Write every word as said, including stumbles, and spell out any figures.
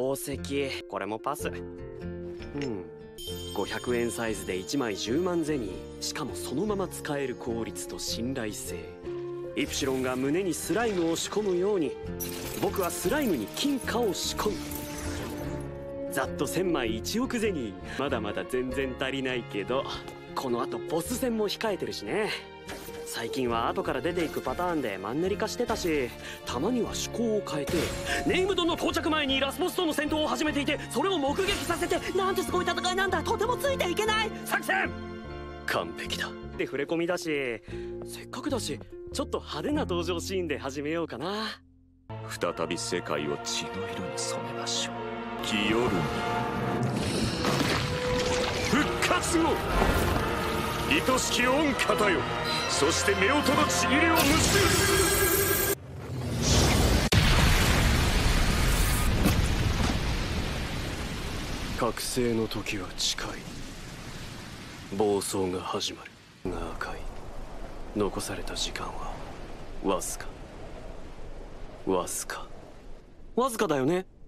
宝石、これもパス。うん、ごひゃくえんサイズでいちまいじゅうまんゼニー、しかもそのまま使える効率と信頼性。イプシロンが胸にスライムを仕込むように、僕はスライムに金貨を仕込む。ざっとせんまいいちおくゼニー。まだまだ全然足りないけど、このあとボス戦も控えてるしね。最近は後から出ていくパターンでマンネリ化してたし、たまには趣向を変えて、ネイムドンの到着前にラスボスとの戦闘を始めていて、それを目撃させて、なんてすごい戦いなんだ、とてもついていけない作戦完璧だって触れ込みだし、せっかくだしちょっと派手な登場シーンで始めようかな。 再び世界を血の色に染めましょう。清るに復活後、愛しき御方よ、そして夫婦のちぎりを結ぶ。 覚醒の時は近い。暴走が始まるが赤い。残された時間はわずか。わずかわずかだよね。